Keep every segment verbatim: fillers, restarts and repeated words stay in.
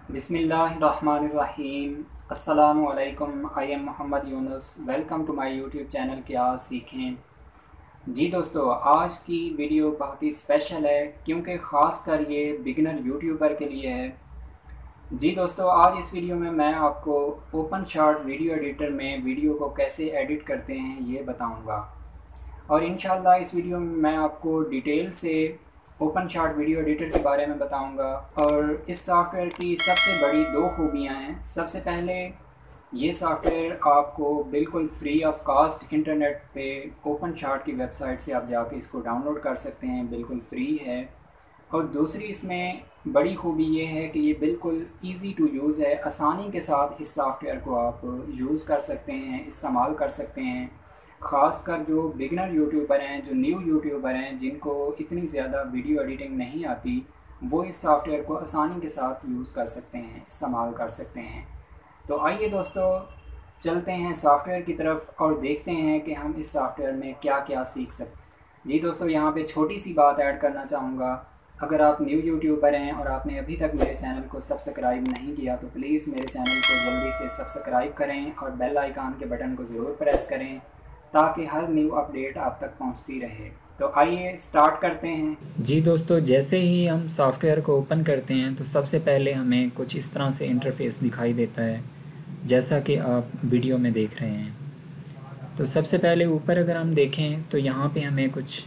बिस्मिल्लाहिर्रहमानिर्रहीम। अस्सलामु अलैकुम। I am Mohammad Yunus. Welcome to my YouTube channel क्या सीखें। जी दोस्तों, आज की वीडियो बहुत ही स्पेशल है क्योंकि ख़ास कर ये बिगिनर यूट्यूबर के लिए है। जी दोस्तों, आज इस वीडियो में मैं आपको ओपन शॉट वीडियो एडिटर में वीडियो को कैसे एडिट करते हैं ये बताऊंगा। और इंशाल्लाह इस वीडियो में मैं आपको डिटेल से ओपन शॉट वीडियो एडिटर के बारे में बताऊंगा। और इस सॉफ्टवेयर की सबसे बड़ी दो खूबियां हैं। सबसे पहले, ये सॉफ्टवेयर आपको बिल्कुल फ्री ऑफ कास्ट इंटरनेट पे ओपन शॉट की वेबसाइट से आप जाके इसको डाउनलोड कर सकते हैं, बिल्कुल फ्री है। और दूसरी इसमें बड़ी खूबी ये है कि ये बिल्कुल इजी टू यूज़ है। आसानी के साथ इस सॉफ्टवेयर को आप यूज़ कर सकते हैं, इस्तेमाल कर सकते हैं। ख़ासकर जो बिगिनर यूट्यूबर हैं, जो न्यू यूट्यूबर हैं, जिनको इतनी ज़्यादा वीडियो एडिटिंग नहीं आती, वो इस सॉफ्टवेयर को आसानी के साथ यूज़ कर सकते हैं, इस्तेमाल कर सकते हैं। तो आइए दोस्तों, चलते हैं सॉफ्टवेयर की तरफ और देखते हैं कि हम इस सॉफ्टवेयर में क्या क्या सीख सकते हैं। जी दोस्तों, यहाँ पे छोटी सी बात ऐड करना चाहूँगा। अगर आप न्यू यूट्यूबर हैं और आपने अभी तक मेरे चैनल को सब्सक्राइब नहीं किया तो प्लीज़ मेरे चैनल को जल्दी से सब्सक्राइब करें और बेल आइकन के बटन को ज़रूर प्रेस करें ताकि हर न्यू अपडेट आप तक पहुंचती रहे। तो आइए स्टार्ट करते हैं। जी दोस्तों, जैसे ही हम सॉफ्टवेयर को ओपन करते हैं तो सबसे पहले हमें कुछ इस तरह से इंटरफेस दिखाई देता है जैसा कि आप वीडियो में देख रहे हैं। तो सबसे पहले ऊपर अगर हम देखें तो यहाँ पे हमें कुछ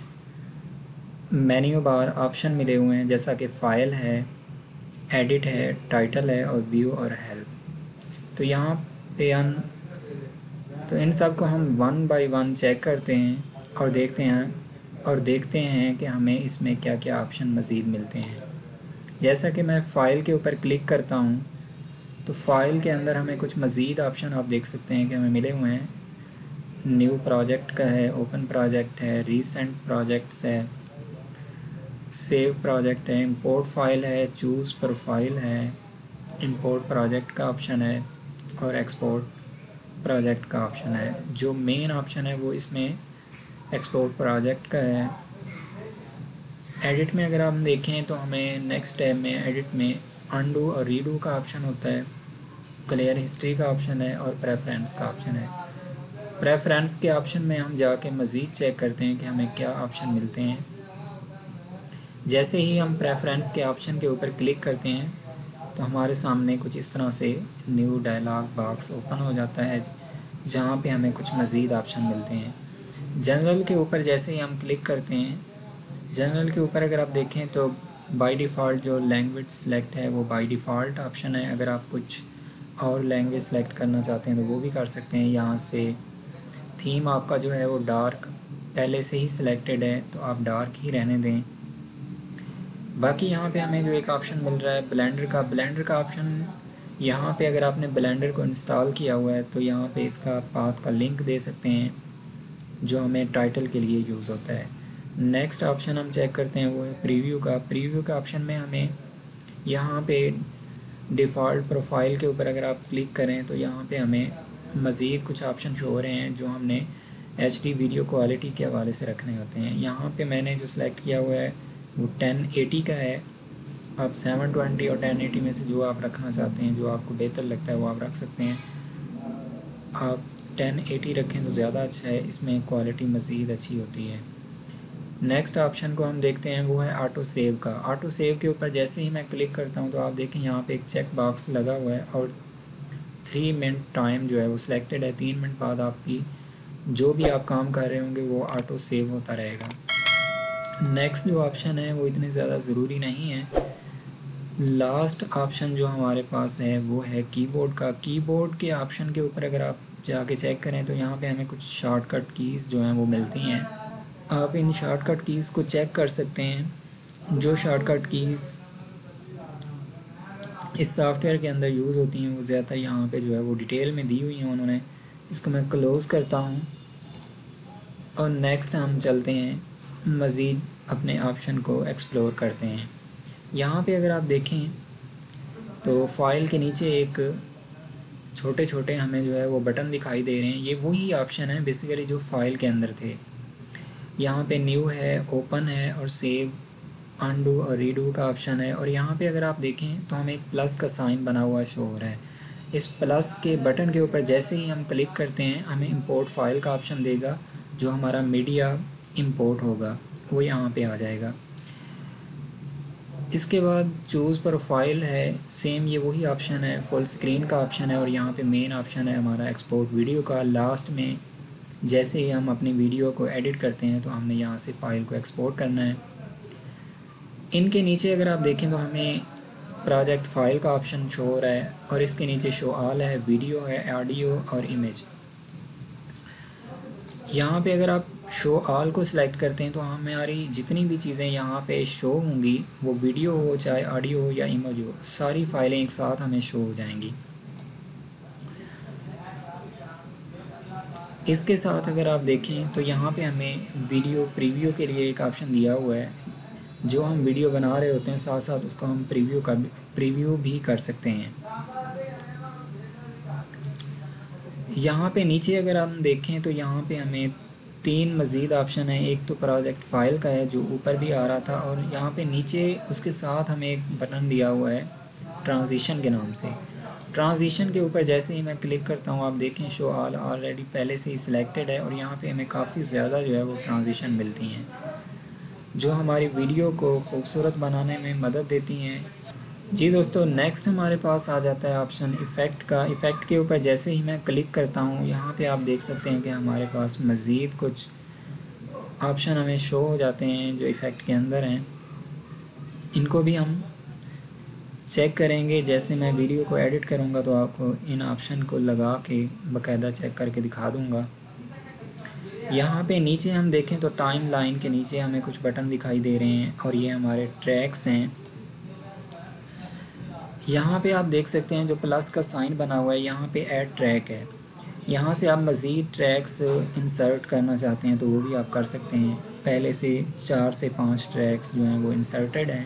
मेन्यू बार ऑप्शन मिले हुए हैं, जैसा कि फ़ाइल है, एडिट है, टाइटल है और व्यू और हेल्प। तो यहाँ पे हम तो इन सब को हम वन बाय वन चेक करते हैं और देखते हैं और देखते हैं कि हमें इसमें क्या क्या ऑप्शन मज़ीद मिलते हैं। जैसा कि मैं फ़ाइल के ऊपर क्लिक करता हूँ तो फ़ाइल के अंदर हमें कुछ मज़ीद ऑप्शन आप देख सकते हैं कि हमें मिले हुए हैं। न्यू प्रोजेक्ट का है, ओपन प्रोजेक्ट है, रीसेंट प्रोजेक्ट्स है, सेव प्रोजेक्ट है, इंपोर्ट फाइल है, चूज़ प्रोफाइल है, इंपोर्ट प्रोजेक्ट का ऑप्शन है और एक्सपोर्ट प्रोजेक्ट का ऑप्शन है। जो मेन ऑप्शन है वो इसमें एक्सपोर्ट प्रोजेक्ट का है। एडिट में अगर हम देखें तो हमें नेक्स्ट टैब में एडिट में अनडू और रीडू का ऑप्शन होता है, क्लियर हिस्ट्री का ऑप्शन है और प्रेफरेंस का ऑप्शन है। प्रेफरेंस के ऑप्शन में हम जाके मज़ीद चेक करते हैं कि हमें क्या ऑप्शन मिलते हैं। जैसे ही हम प्रेफरेंस के ऑप्शन के ऊपर क्लिक करते हैं तो हमारे सामने कुछ इस तरह से न्यू डायलॉग बॉक्स ओपन हो जाता है जहाँ पे हमें कुछ मज़ीद ऑप्शन मिलते हैं। जनरल के ऊपर जैसे ही हम क्लिक करते हैं, जनरल के ऊपर अगर आप देखें तो बाय डिफ़ॉल्ट जो लैंग्वेज सेलेक्ट है वो बाय डिफ़ॉल्ट ऑप्शन है। अगर आप कुछ और लैंग्वेज सेलेक्ट करना चाहते हैं तो वो भी कर सकते हैं यहाँ से। थीम आपका जो है वो डार्क पहले से ही सिलेक्टेड है तो आप डार्क ही रहने दें। बाकी यहाँ पे हमें जो एक ऑप्शन मिल रहा है ब्लेंडर का, ब्लेंडर का ऑप्शन यहाँ पे अगर आपने ब्लेंडर को इंस्टॉल किया हुआ है तो यहाँ पे इसका पाथ का लिंक दे सकते हैं जो हमें टाइटल के लिए यूज़ होता है। नेक्स्ट ऑप्शन हम चेक करते हैं वो है प्रीव्यू का। प्रीव्यू का ऑप्शन में हमें यहाँ पे डिफ़ॉल्ट प्रोफाइल के ऊपर अगर आप क्लिक करें तो यहाँ पे हमें मज़ीद कुछ ऑप्शन शो हो रहे हैं जो हमने एच डी वीडियो क्वालिटी के हवाले से रखने होते हैं। यहाँ पे मैंने जो सेलेक्ट किया हुआ है वो टेन एटी का है। आप सेवन ट्वेंटी और टेन एटी में से जो आप रखना चाहते हैं, जो आपको बेहतर लगता है वो आप रख सकते हैं। आप टेन एटी रखें तो ज़्यादा अच्छा है, इसमें क्वालिटी मज़ीद अच्छी होती है। नेक्स्ट ऑप्शन को हम देखते हैं वो है ऑटो सेव का। ऑटो सेव के ऊपर जैसे ही मैं क्लिक करता हूँ तो आप देखें यहाँ पे एक चेक बॉक्स लगा हुआ है और थ्री मिनट टाइम जो है वो सिलेक्टेड है। तीन मिनट बाद आपकी जो भी आप काम कर रहे होंगे वो ऑटो सेव होता रहेगा। नेक्स्ट जो ऑप्शन है वो इतने ज़्यादा ज़रूरी नहीं है। लास्ट ऑप्शन जो हमारे पास है वो है कीबोर्ड का। कीबोर्ड के ऑप्शन के ऊपर अगर आप जाके चेक करें तो यहाँ पे हमें कुछ शॉर्टकट कीज़ जो हैं वो मिलती हैं। आप इन शॉर्टकट कीज़ को चेक कर सकते हैं। जो शॉर्टकट कीज़ इस सॉफ्टवेयर के अंदर यूज़ होती हैं वो ज़्यादातर यहाँ पे जो है वो डिटेल में दी हुई हैं उन्होंने। इसको मैं क्लोज़ करता हूँ और नेक्स्ट हम चलते हैं, मज़ीद अपने ऑप्शन को एक्सप्लोर करते हैं। यहाँ पे अगर आप देखें तो फाइल के नीचे एक छोटे छोटे हमें जो है वो बटन दिखाई दे रहे हैं। ये वही ऑप्शन है बेसिकली जो फाइल के अंदर थे। यहाँ पे न्यू है, ओपन है और सेव अनडू और रीडू का ऑप्शन है। और यहाँ पे अगर आप देखें तो हमें एक प्लस का साइन बना हुआ शो हो रहा है। इस प्लस के बटन के ऊपर जैसे ही हम क्लिक करते हैं हमें इंपोर्ट फाइल का ऑप्शन देगा, जो हमारा मीडिया इंपोर्ट होगा वो यहाँ पे आ जाएगा। इसके बाद चूज़ प्रोफाइल है, सेम ये वही ऑप्शन है, फुल स्क्रीन का ऑप्शन है, और यहाँ पे मेन ऑप्शन है हमारा एक्सपोर्ट वीडियो का। लास्ट में जैसे ही हम अपनी वीडियो को एडिट करते हैं तो हमने यहाँ से फ़ाइल को एक्सपोर्ट करना है। इनके नीचे अगर आप देखें तो हमें प्रोजेक्ट फ़ाइल का ऑप्शन शो हो रहा है, और इसके नीचे शो ऑल है, वीडियो है, ऑडियो और इमेज। यहाँ पे अगर आप शो ऑल को सिलेक्ट करते हैं तो हमारी जितनी भी चीज़ें यहाँ पे शो होंगी, वो वीडियो हो चाहे ऑडियो हो या इमेज हो, सारी फाइलें एक साथ हमें शो हो जाएंगी। इसके साथ अगर आप देखें तो यहाँ पे हमें वीडियो प्रीव्यू के लिए एक ऑप्शन दिया हुआ है। जो हम वीडियो बना रहे होते हैं साथ साथ उसको हम प्रीव्यू कर प्रीव्यू भी कर सकते हैं। यहाँ पे नीचे अगर हम देखें तो यहाँ पे हमें तीन मज़ीद ऑप्शन है। एक तो प्रोजेक्ट फ़ाइल का है जो ऊपर भी आ रहा था, और यहाँ पे नीचे उसके साथ हमें एक बटन दिया हुआ है ट्रांजिशन के नाम से। ट्रांजिशन के ऊपर जैसे ही मैं क्लिक करता हूँ आप देखें शो ऑल ऑलरेडी पहले से ही सिलेक्टेड है, और यहाँ पे हमें काफ़ी ज़्यादा जो है वो ट्रांजिशन मिलती हैं जो हमारी वीडियो को खूबसूरत बनाने में मदद देती हैं। जी दोस्तों, नेक्स्ट हमारे पास आ जाता है ऑप्शन इफ़ेक्ट का। इफ़ेक्ट के ऊपर जैसे ही मैं क्लिक करता हूँ यहाँ पे आप देख सकते हैं कि हमारे पास मज़ीद कुछ ऑप्शन हमें शो हो जाते हैं जो इफ़ेक्ट के अंदर हैं। इनको भी हम चेक करेंगे। जैसे मैं वीडियो को एडिट करूँगा तो आपको इन ऑप्शन को लगा के बाकायदा चेक करके दिखा दूँगा। यहाँ पे नीचे हम देखें तो टाइम लाइन के नीचे हमें कुछ बटन दिखाई दे रहे हैं, और ये हमारे ट्रैक्स हैं। यहाँ पे आप देख सकते हैं जो प्लस का साइन बना हुआ है, यहाँ पे ऐड ट्रैक है। यहाँ से आप मज़ीद ट्रैक्स इंसर्ट करना चाहते हैं तो वो भी आप कर सकते हैं। पहले से चार से पाँच ट्रैक्स जो हैं वो इंसर्टेड हैं।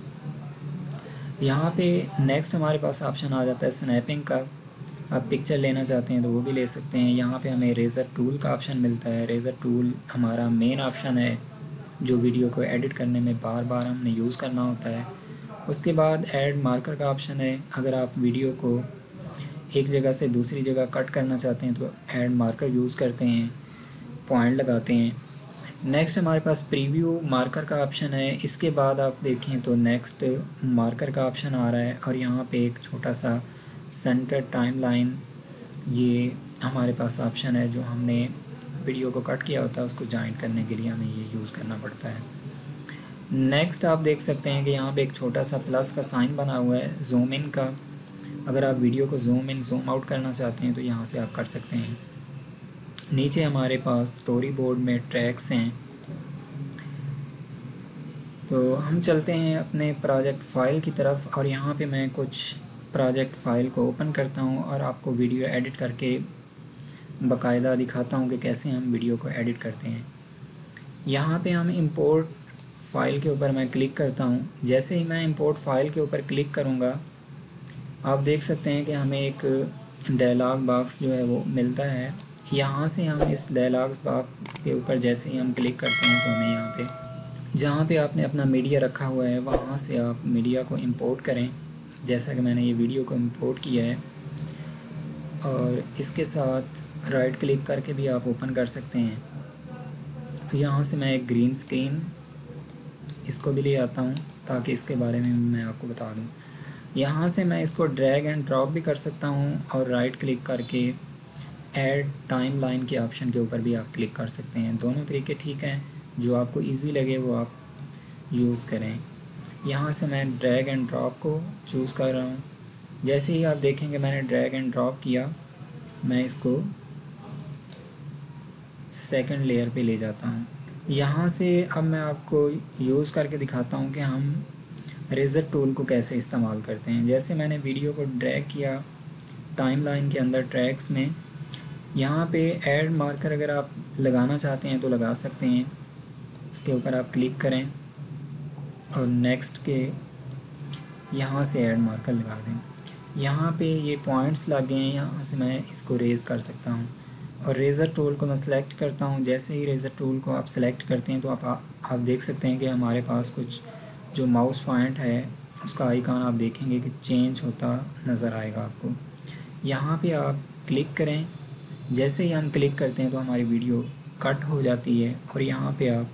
यहाँ पे नेक्स्ट हमारे पास ऑप्शन आ जाता है स्नैपिंग का। आप पिक्चर लेना चाहते हैं तो वो भी ले सकते हैं। यहाँ पे हमें रेज़र टूल का ऑप्शन मिलता है। रेज़र टूल हमारा मेन ऑप्शन है जो वीडियो को एडिट करने में बार बार हमने यूज़ करना होता है। उसके बाद ऐड मार्कर का ऑप्शन है। अगर आप वीडियो को एक जगह से दूसरी जगह कट करना चाहते हैं तो ऐड मार्कर यूज़ करते हैं, पॉइंट लगाते हैं। नेक्स्ट हमारे पास प्रीव्यू मार्कर का ऑप्शन है। इसके बाद आप देखें तो नेक्स्ट मार्कर का ऑप्शन आ रहा है, और यहाँ पे एक छोटा सा सेंटर टाइम लाइन ये हमारे पास ऑप्शन है। जो हमने वीडियो को कट किया होता है उसको जॉइंट करने के लिए हमें ये यूज़ करना पड़ता है। नेक्स्ट आप देख सकते हैं कि यहाँ पे एक छोटा सा प्लस का साइन बना हुआ है जूम इन का। अगर आप वीडियो को जूम इन जूम आउट करना चाहते हैं तो यहाँ से आप कर सकते हैं। नीचे हमारे पास स्टोरी बोर्ड में ट्रैक्स हैं। तो हम चलते हैं अपने प्रोजेक्ट फ़ाइल की तरफ, और यहाँ पे मैं कुछ प्रोजेक्ट फ़ाइल को ओपन करता हूँ और आपको वीडियो एडिट करके बाकायदा दिखाता हूँ कि कैसे हम वीडियो को एडिट करते हैं। यहाँ पे हम इंपोर्ट फ़ाइल के ऊपर मैं क्लिक करता हूँ। जैसे ही मैं इंपोर्ट फ़ाइल के ऊपर क्लिक करूँगा आप देख सकते हैं कि हमें एक डायलॉग बॉक्स जो है वो मिलता है। यहाँ से हम इस डायलॉग बॉक्स के ऊपर जैसे ही हम क्लिक करते हैं तो हमें यहाँ पे जहाँ पे आपने अपना मीडिया रखा हुआ है वहाँ से आप मीडिया को इंपोर्ट करें। जैसा कि मैंने ये वीडियो को इंपोर्ट किया है, और इसके साथ राइट क्लिक करके भी आप ओपन कर सकते हैं। तो यहाँ से मैं एक ग्रीन स्क्रीन इसको भी ले आता हूँ ताकि इसके बारे में मैं आपको बता दूँ। यहाँ से मैं इसको ड्रैग एंड ड्रॉप भी कर सकता हूँ, और राइट क्लिक करके ऐड टाइम लाइन के ऑप्शन के ऊपर भी आप क्लिक कर सकते हैं। दोनों तरीके ठीक हैं, जो आपको इजी लगे वो आप यूज़ करें। यहाँ से मैं ड्रैग एंड ड्रॉप को चूज़ कर रहा हूँ। जैसे ही आप देखेंगे मैंने ड्रैग एंड ड्रॉप किया, मैं इसको सेकंड लेयर पे ले जाता हूँ। यहाँ से अब मैं आपको यूज़ करके दिखाता हूँ कि हम रेज़र टूल को कैसे इस्तेमाल करते हैं। जैसे मैंने वीडियो को ड्रैग किया टाइमलाइन के अंदर ट्रैक्स में, यहाँ पे ऐड मार्कर अगर आप लगाना चाहते हैं तो लगा सकते हैं। उसके ऊपर आप क्लिक करें और नेक्स्ट के यहाँ से ऐड मार्कर लगा दें। यहाँ पे ये पॉइंट्स लग गए हैं, यहाँ से मैं इसको रेज़ कर सकता हूँ। और रेज़र टूल को मैं सेलेक्ट करता हूँ। जैसे ही रेज़र टूल को आप सेलेक्ट करते हैं तो आप आप देख सकते हैं कि हमारे पास कुछ जो माउस पॉइंट है उसका आइकॉन आप देखेंगे कि चेंज होता नज़र आएगा आपको। यहाँ पे आप क्लिक करें। जैसे ही हम क्लिक करते हैं तो हमारी वीडियो कट हो जाती है और यहाँ पे आप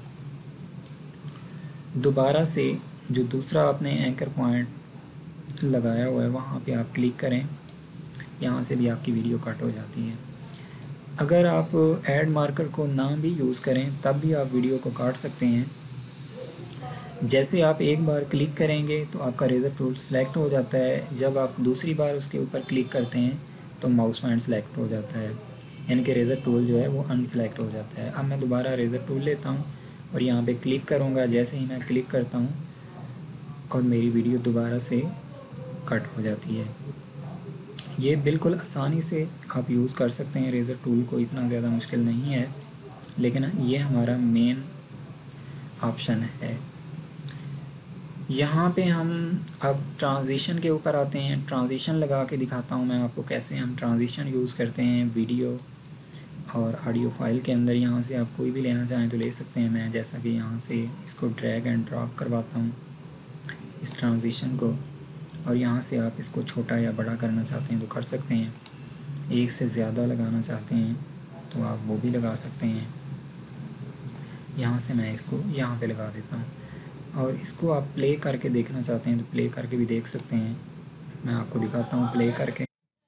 दोबारा से जो दूसरा आपने एंकर पॉइंट लगाया हुआ है वहाँ पे आप क्लिक करें। यहाँ से भी आपकी वीडियो कट हो जाती है। अगर आप ऐड मार्कर को ना भी यूज़ करें तब भी आप वीडियो को काट सकते हैं। जैसे आप एक बार क्लिक करेंगे तो आपका रेज़र टूल सेलेक्ट हो जाता है। जब आप दूसरी बार उसके ऊपर क्लिक करते हैं तो माउस पॉइंट सेलेक्ट हो जाता है, यानी कि रेज़र टूल जो है वो अनसेलेक्ट हो जाता है। अब मैं दोबारा रेज़र टूल लेता हूँ और यहाँ पे क्लिक करूँगा। जैसे ही मैं क्लिक करता हूँ और मेरी वीडियो दोबारा से कट हो जाती है। ये बिल्कुल आसानी से आप यूज़ कर सकते हैं रेज़र टूल को, इतना ज़्यादा मुश्किल नहीं है, लेकिन ये हमारा मेन ऑप्शन है। यहाँ पे हम अब ट्रांजिशन के ऊपर आते हैं। ट्रांजिशन लगा के दिखाता हूँ मैं आपको कैसे हम ट्रांजिशन यूज़ करते हैं वीडियो और ऑडियो फाइल के अंदर। यहाँ से आप कोई भी लेना चाहें तो ले सकते हैं। मैं जैसा कि यहाँ से इसको ड्रैग एंड ड्रॉप करवाता हूँ इस ट्रांजिशन को, और यहाँ से आप इसको छोटा या बड़ा करना चाहते हैं तो कर सकते हैं। एक से ज़्यादा लगाना चाहते हैं तो आप वो भी लगा सकते हैं। यहाँ से मैं इसको यहाँ पे लगा देता हूँ, और इसको आप प्ले करके देखना चाहते हैं तो प्ले करके भी देख सकते हैं। मैं आपको दिखाता हूँ प्ले करके।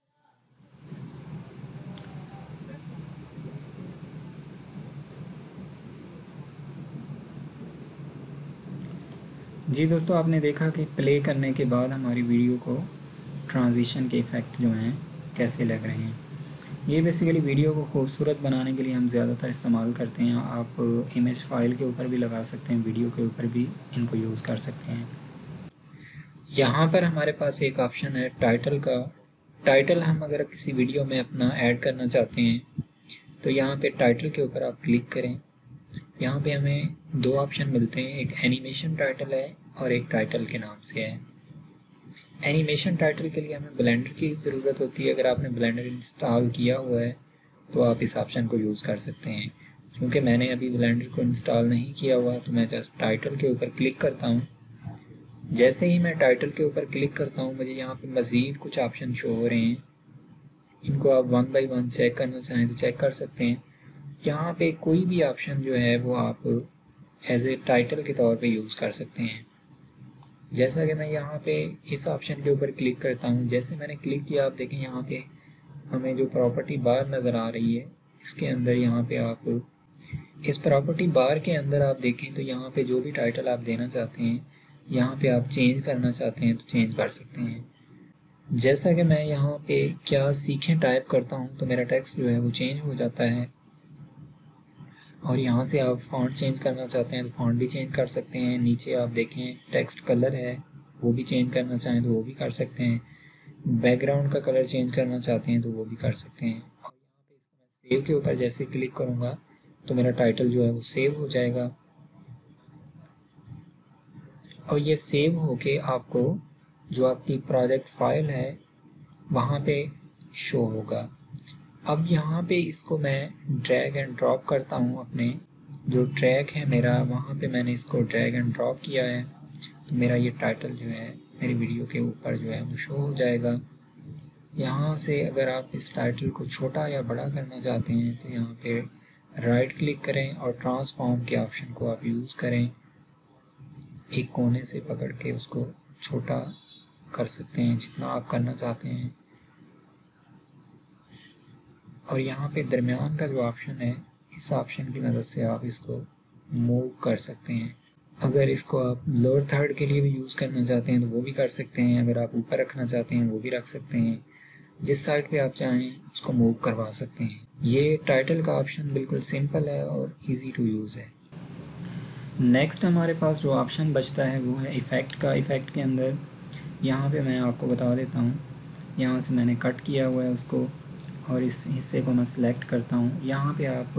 जी दोस्तों, आपने देखा कि प्ले करने के बाद हमारी वीडियो को ट्रांजिशन के इफ़ेक्ट जो हैं कैसे लग रहे हैं। ये बेसिकली वीडियो को खूबसूरत बनाने के लिए हम ज़्यादातर इस्तेमाल करते हैं। आप इमेज फाइल के ऊपर भी लगा सकते हैं, वीडियो के ऊपर भी इनको यूज़ कर सकते हैं। यहाँ पर हमारे पास एक ऑप्शन है टाइटल का। टाइटल हम अगर किसी वीडियो में अपना ऐड करना चाहते हैं तो यहाँ पे टाइटल के ऊपर आप क्लिक करें। यहाँ पे हमें दो ऑप्शन मिलते हैं, एक एनिमेशन टाइटल है और एक टाइटल के नाम से है। एनिमेशन टाइटल के लिए हमें ब्लेंडर की ज़रूरत होती है। अगर आपने ब्लेंडर इंस्टॉल किया हुआ है तो आप इस ऑप्शन को यूज़ कर सकते हैं। क्योंकि मैंने अभी ब्लेंडर को इंस्टॉल नहीं किया हुआ तो मैं जस्ट टाइटल के ऊपर क्लिक करता हूँ। जैसे ही मैं टाइटल के ऊपर क्लिक करता हूँ मुझे यहाँ पे मज़ीद कुछ ऑप्शन शो हो रहे हैं। इनको आप वन बाई वन चेक करना चाहें तो चेक कर सकते हैं। यहाँ पे कोई भी ऑप्शन जो है वो आप एज ए टाइटल के तौर पे यूज़ कर सकते हैं। जैसा कि मैं यहाँ पे इस ऑप्शन के ऊपर क्लिक करता हूँ, जैसे मैंने क्लिक किया आप देखें यहाँ पे हमें जो प्रॉपर्टी बार नज़र आ रही है इसके अंदर यहाँ पे आप इस प्रॉपर्टी बार के अंदर आप देखें तो यहाँ पे जो भी टाइटल आप देना चाहते हैं यहाँ पे आप चेंज करना चाहते हैं तो चेंज कर सकते हैं। जैसा कि मैं यहाँ पे क्या सीखें टाइप करता हूँ तो मेरा टेक्स्ट जो है वो चेंज हो जाता है, और यहाँ से आप फ़ॉन्ट चेंज करना चाहते हैं तो फ़ॉन्ट भी चेंज कर सकते हैं। नीचे आप देखें टेक्स्ट कलर है वो भी चेंज करना चाहें तो वो भी कर सकते हैं। बैकग्राउंड का कलर चेंज करना चाहते हैं तो वो भी कर सकते हैं। और यहाँ पे इसको मैं सेव के ऊपर जैसे क्लिक करूँगा तो मेरा टाइटल जो है वो सेव हो जाएगा, और ये सेव होके आपको जो आपकी प्रोजेक्ट फाइल है वहाँ पे शो होगा। अब यहाँ पे इसको मैं ड्रैग एंड ड्रॉप करता हूँ। अपने जो ट्रैक है मेरा वहाँ पे मैंने इसको ड्रैग एंड ड्रॉप किया है तो मेरा ये टाइटल जो है मेरी वीडियो के ऊपर जो है वो शो हो जाएगा। यहाँ से अगर आप इस टाइटल को छोटा या बड़ा करना चाहते हैं तो यहाँ पे राइट क्लिक करें और ट्रांसफॉर्म के ऑप्शन को आप यूज़ करें। एक कोने से पकड़ के उसको छोटा कर सकते हैं जितना आप करना चाहते हैं, और यहाँ पे दरमियान का जो ऑप्शन है इस ऑप्शन की मदद से आप इसको मूव कर सकते हैं। अगर इसको आप लोअर थर्ड के लिए भी यूज़ करना चाहते हैं तो वो भी कर सकते हैं। अगर आप ऊपर रखना चाहते हैं वो भी रख सकते हैं। जिस साइड पे आप चाहें उसको मूव करवा सकते हैं। ये टाइटल का ऑप्शन बिल्कुल सिंपल है और इजी टू यूज़ है। नेक्स्ट हमारे पास जो ऑप्शन बचता है वो है इफ़ेक्ट का। इफ़ेक्ट के अंदर यहाँ पे मैं आपको बता देता हूँ, यहाँ से मैंने कट किया हुआ है उसको और इस हिस्से को मैं सिलेक्ट करता हूँ। यहाँ पे आप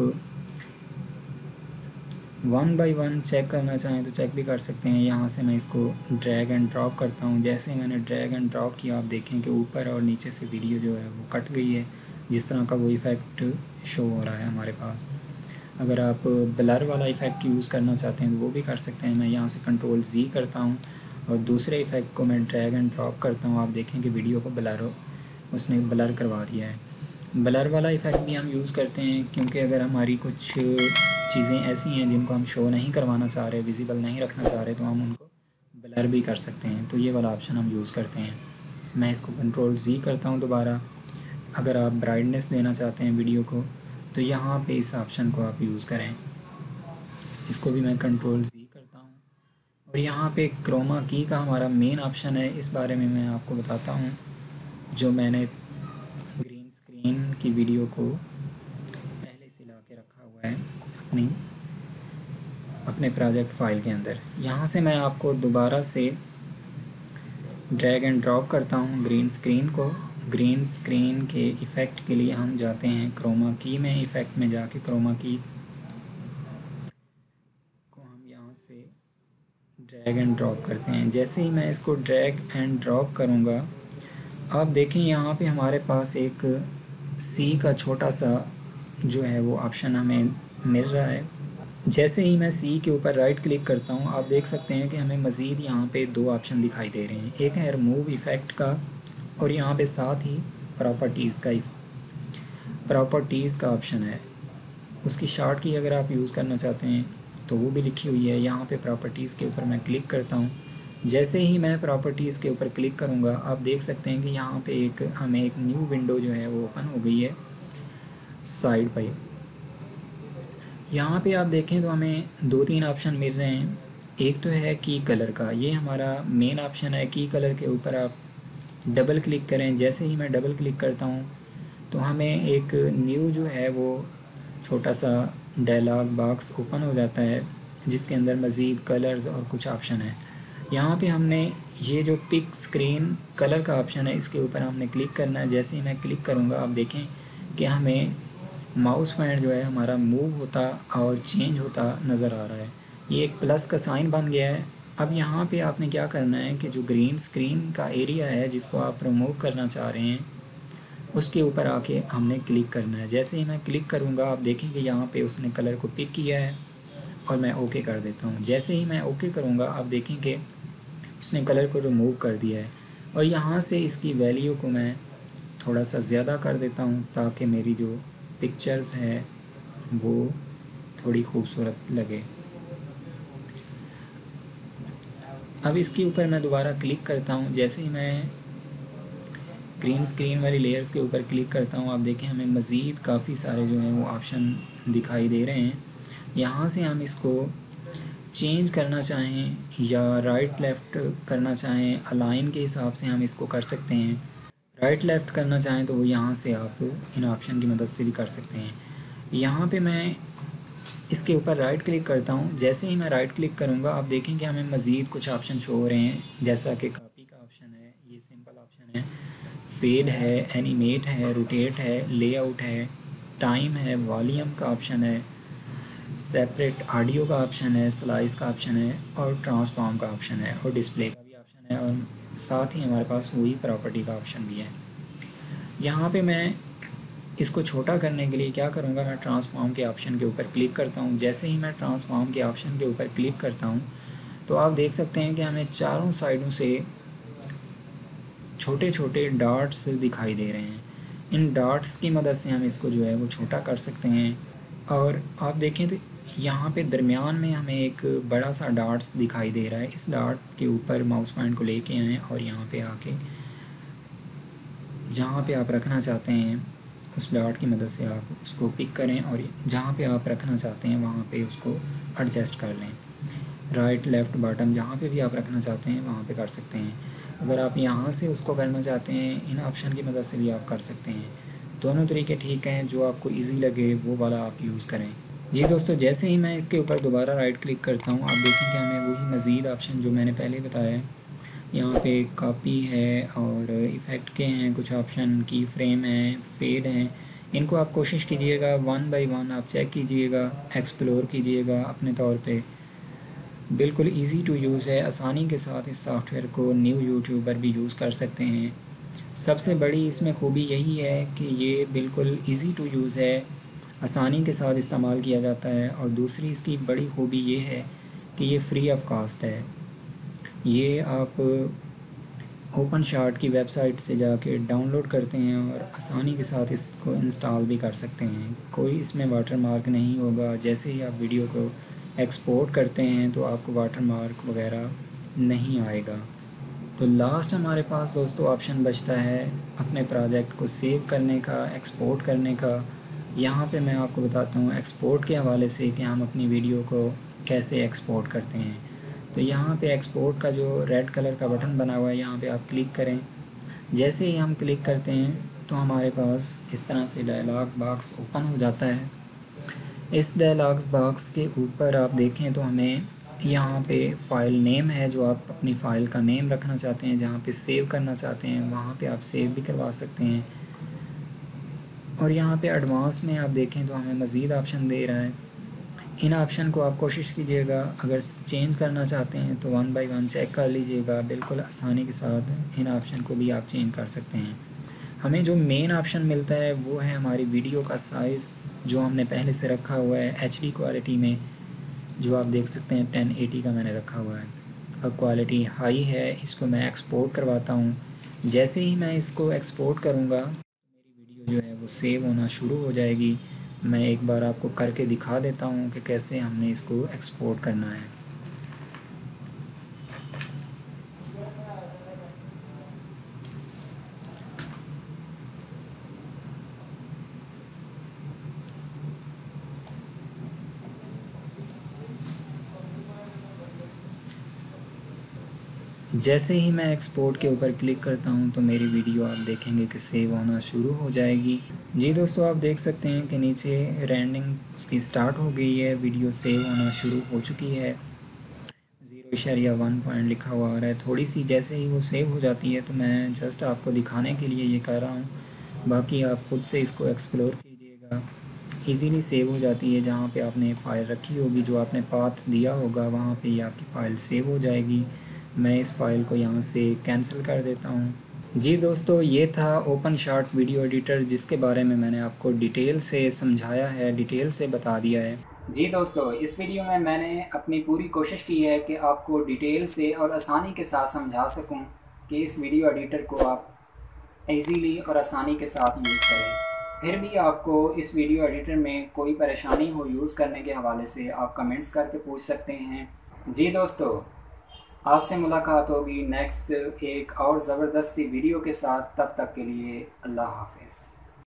वन बाय वन चेक करना चाहें तो चेक भी कर सकते हैं। यहाँ से मैं इसको ड्रैग एंड ड्रॉप करता हूँ। जैसे ही मैंने ड्रैग एंड ड्रॉप किया आप देखें कि ऊपर और नीचे से वीडियो जो है वो कट गई है, जिस तरह का वो इफ़ेक्ट शो हो रहा है हमारे पास। अगर आप ब्लर वाला इफ़ेक्ट यूज़ करना चाहते हैं तो वो भी कर सकते हैं। मैं यहाँ से कंट्रोल जी करता हूँ और दूसरे इफ़ेक्ट को मैं ड्रैग एंड ड्रॉप करता हूँ। आप देखें कि वीडियो को ब्लर हो उसने ब्लर करवा दिया है। ब्लर वाला इफ़ेक्ट भी हम यूज़ करते हैं क्योंकि अगर हमारी कुछ चीज़ें ऐसी हैं जिनको हम शो नहीं करवाना चाह रहे, विजिबल नहीं रखना चाह रहे, तो हम उनको ब्लर भी कर सकते हैं। तो ये वाला ऑप्शन हम यूज़ करते हैं। मैं इसको कंट्रोल जी करता हूँ दोबारा। अगर आप ब्राइटनेस देना चाहते हैं वीडियो को तो यहाँ पे इस ऑप्शन को आप यूज़ करें। इसको भी मैं कंट्रोल जी करता हूँ और यहाँ पे क्रोमा की का हमारा मेन ऑप्शन है। इस बारे में मैं आपको बताता हूँ। जो मैंने ग्रीन स्क्रीन की वीडियो को पहले से ला के रखा हुआ है अपनी अपने प्रोजेक्ट फ़ाइल के अंदर, यहाँ से मैं आपको दोबारा से ड्रैग एंड ड्रॉप करता हूँ ग्रीन स्क्रीन को। ग्रीन स्क्रीन के इफ़ेक्ट के लिए हम जाते हैं क्रोमा की में, इफ़ेक्ट में जाके क्रोमा की को हम यहाँ से ड्रैग एंड ड्रॉप करते हैं। जैसे ही मैं इसको ड्रैग एंड ड्रॉप करूँगा, आप देखें यहाँ पे हमारे पास एक सी का छोटा सा जो है वो ऑप्शन हमें मिल रहा है। जैसे ही मैं सी के ऊपर राइट क्लिक करता हूँ, आप देख सकते हैं कि हमें मज़ीद यहाँ पे दो ऑप्शन दिखाई दे रहे हैं। एक है रिमूव इफ़ेक्ट का और यहाँ पे साथ ही प्रॉपर्टीज़ का प्रॉपर्टीज़ का ऑप्शन है। उसकी शॉर्ट की अगर आप यूज़ करना चाहते हैं तो वो भी लिखी हुई है। यहाँ पे प्रॉपर्टीज़ के ऊपर मैं क्लिक करता हूँ। जैसे ही मैं प्रॉपर्टीज़ के ऊपर क्लिक करूँगा, आप देख सकते हैं कि यहाँ पे एक हमें एक न्यू विंडो जो है वो ओपन हो गई है साइड पे। यहाँ पे आप देखें तो हमें दो तीन ऑप्शन मिल रहे हैं। एक तो है की कलर का, ये हमारा मेन ऑप्शन है। की कलर के ऊपर आप डबल क्लिक करें। जैसे ही मैं डबल क्लिक करता हूँ तो हमें एक न्यू जो है वो छोटा सा डायलॉग बॉक्स ओपन हो जाता है जिसके अंदर मज़ीद कलर्स और कुछ ऑप्शन है। यहाँ पे हमने ये जो पिक स्क्रीन कलर का ऑप्शन है इसके ऊपर हमने क्लिक करना है। जैसे ही मैं क्लिक करूँगा, आप देखें कि हमें माउस पॉइंट जो है हमारा मूव होता और चेंज होता नज़र आ रहा है। ये एक प्लस का साइन बन गया है। अब यहाँ पे आपने क्या करना है कि जो ग्रीन स्क्रीन का एरिया है जिसको आप रिमूव करना चाह रहे हैं उसके ऊपर आके हमने क्लिक करना है। जैसे ही मैं क्लिक करूँगा, आप देखें कि यहाँ पे उसने कलर को पिक किया है और मैं ओके कर देता हूँ। जैसे ही मैं ओके करूँगा, आप देखें कि उसने कलर को रिमूव कर दिया है और यहाँ से इसकी वैल्यू को मैं थोड़ा सा ज़्यादा कर देता हूँ ताकि मेरी जो पिक्चर्स है वो थोड़ी खूबसूरत लगे। अब इसके ऊपर मैं दोबारा क्लिक करता हूँ। जैसे ही मैं ग्रीन स्क्रीन वाली लेयर्स के ऊपर क्लिक करता हूँ, आप देखें हमें मज़ीद काफ़ी सारे जो हैं वो ऑप्शन दिखाई दे रहे हैं। यहाँ से हम इसको चेंज करना चाहें या राइट लेफ़्ट करना चाहें, अलाइन के हिसाब से हम इसको कर सकते हैं। राइट लेफ़्ट करना चाहें तो वो यहाँ से आप इन ऑप्शन की मदद से भी कर सकते हैं। यहाँ पे मैं इसके ऊपर राइट क्लिक करता हूँ। जैसे ही मैं राइट क्लिक करूँगा, आप देखें कि हमें मज़ीद कुछ ऑप्शन शो हो रहे हैं, जैसा कि कॉपी का ऑप्शन है, ये सिंपल ऑप्शन है, फेड है, एनिमेट है, रोटेट है, लेआउट है, टाइम है, वॉल्यूम का ऑप्शन है, सेपरेट ऑडियो का ऑप्शन है, स्लाइस का ऑप्शन है और ट्रांसफॉर्म का ऑप्शन है और डिस्प्ले का भी ऑप्शन है और साथ ही हमारे पास वही प्रॉपर्टी का ऑप्शन भी है। यहाँ पे मैं इसको छोटा करने के लिए क्या करूँगा, मैं ट्रांसफॉर्म के ऑप्शन के ऊपर क्लिक करता हूँ। जैसे ही मैं ट्रांसफॉर्म के ऑप्शन के ऊपर क्लिक करता हूँ तो आप देख सकते हैं कि हमें चारों साइडों से छोटे छोटे डॉट्स दिखाई दे रहे हैं। इन डॉट्स की मदद से हम इसको जो है वो छोटा कर सकते हैं। और आप देखें तो यहाँ पे दरमियान में हमें एक बड़ा सा डॉट्स दिखाई दे रहा है। इस डॉट के ऊपर माउस पॉइंट को लेके आएँ और यहाँ पे आके जहाँ पे आप रखना चाहते हैं उस डॉट की मदद से आप उसको पिक करें और जहाँ पे आप रखना चाहते हैं वहाँ पे उसको एडजस्ट कर लें। राइट लेफ़्ट बॉटम जहाँ पे भी आप रखना चाहते हैं वहाँ पे कर सकते हैं। अगर आप यहाँ से उसको करना चाहते हैं, इन ऑप्शन की मदद से भी आप कर सकते हैं। दोनों तरीके ठीक हैं, जो आपको ईजी लगे वो वाला आप यूज़ करें। जी दोस्तों, जैसे ही मैं इसके ऊपर दोबारा राइट क्लिक करता हूँ, आप देखें कि हमें वही मज़ीद ऑप्शन जो मैंने पहले बताया है, यहाँ पे कॉपी है और इफ़ेक्ट के हैं कुछ ऑप्शन, की फ्रेम है, फेड हैं। इनको आप कोशिश कीजिएगा वन बाय वन आप चेक कीजिएगा, एक्सप्लोर कीजिएगा अपने तौर पे। बिल्कुल इजी टू यूज़ है। आसानी के साथ इस सॉफ्टवेयर को न्यू यूट्यूबर भी यूज़ कर सकते हैं। सबसे बड़ी इसमें खूबी यही है कि ये बिल्कुल इजी टू यूज़ है। आसानी के साथ इस्तेमाल किया जाता है। और दूसरी इसकी बड़ी खूबी ये है कि ये फ्री ऑफ कॉस्ट है। ये आप ओपन शार्ट की वेबसाइट से जाके डाउनलोड करते हैं और आसानी के साथ इसको इंस्टॉल भी कर सकते हैं। कोई इसमें वाटरमार्क नहीं होगा। जैसे ही आप वीडियो को एक्सपोर्ट करते हैं तो आपको वाटरमार्क वगैरह नहीं आएगा। तो लास्ट हमारे पास दोस्तों ऑप्शन बचता है अपने प्रोजेक्ट को सेव करने का, एक्सपोर्ट करने का। यहाँ पे मैं आपको बताता हूँ एक्सपोर्ट के हवाले से कि हम अपनी वीडियो को कैसे एक्सपोर्ट करते हैं। तो यहाँ पे एक्सपोर्ट का जो रेड कलर का बटन बना हुआ है, यहाँ पे आप क्लिक करें। जैसे ही हम क्लिक करते हैं तो हमारे पास इस तरह से डायलॉग बॉक्स ओपन हो जाता है। इस डायलॉग बॉक्स के ऊपर आप देखें तो हमें यहाँ पे फ़ाइल नेम है, जो आप अपनी फ़ाइल का नेम रखना चाहते हैं, जहाँ पे सेव करना चाहते हैं वहाँ पे आप सेव भी करवा सकते हैं। और यहाँ पे एडवांस में आप देखें तो हमें मज़ीद ऑप्शन दे रहा है। इन ऑप्शन को आप कोशिश कीजिएगा, अगर चेंज करना चाहते हैं तो वन बाय वन चेक कर लीजिएगा। बिल्कुल आसानी के साथ इन ऑप्शन को भी आप चेंज कर सकते हैं। हमें जो मेन ऑप्शन मिलता है वो है हमारी वीडियो का साइज़, जो हमने पहले से रखा हुआ है एच डी क्वालिटी में, जो आप देख सकते हैं टेन एटी का मैंने रखा हुआ है। अब क्वालिटी हाई है, इसको मैं एक्सपोर्ट करवाता हूँ। जैसे ही मैं इसको एक्सपोर्ट करूँगा मेरी वीडियो जो है वो सेव होना शुरू हो जाएगी। मैं एक बार आपको करके दिखा देता हूँ कि कैसे हमने इसको एक्सपोर्ट करना है। जैसे ही मैं एक्सपोर्ट के ऊपर क्लिक करता हूं तो मेरी वीडियो आप देखेंगे कि सेव होना शुरू हो जाएगी। जी दोस्तों, आप देख सकते हैं कि नीचे रेंडिंग उसकी स्टार्ट हो गई है, वीडियो सेव होना शुरू हो चुकी है। ज़ीरो इशारिया वन पॉइंट लिखा हुआ आ रहा है। थोड़ी सी जैसे ही वो सेव हो जाती है तो मैं जस्ट आपको दिखाने के लिए ये कर रहा हूँ, बाकी आप ख़ुद से इसको एक्सप्लोर कीजिएगा। इजीली सेव हो जाती है। जहाँ पे आपने फ़ाइल रखी होगी, जो आपने पाथ दिया होगा, वहाँ पे ही आपकी फ़ाइल सेव हो जाएगी। मैं इस फ़ाइल को यहाँ से कैंसिल कर देता हूँ। जी दोस्तों, ये था ओपन शार्ट वीडियो एडिटर, जिसके बारे में मैंने आपको डिटेल से समझाया है, डिटेल से बता दिया है। जी दोस्तों, इस वीडियो में मैंने अपनी पूरी कोशिश की है कि आपको डिटेल से और आसानी के साथ समझा सकूं कि इस वीडियो एडिटर को आप इजीली और आसानी के साथ यूज़ करें। फिर भी आपको इस वीडियो एडिटर में कोई परेशानी हो यूज़ करने के हवाले से आप कमेंट्स करके पूछ सकते हैं। जी दोस्तों, आपसे मुलाकात होगी नेक्स्ट एक और ज़बरदस्ती वीडियो के साथ। तब तक के लिए अल्लाह हाफ़िज़।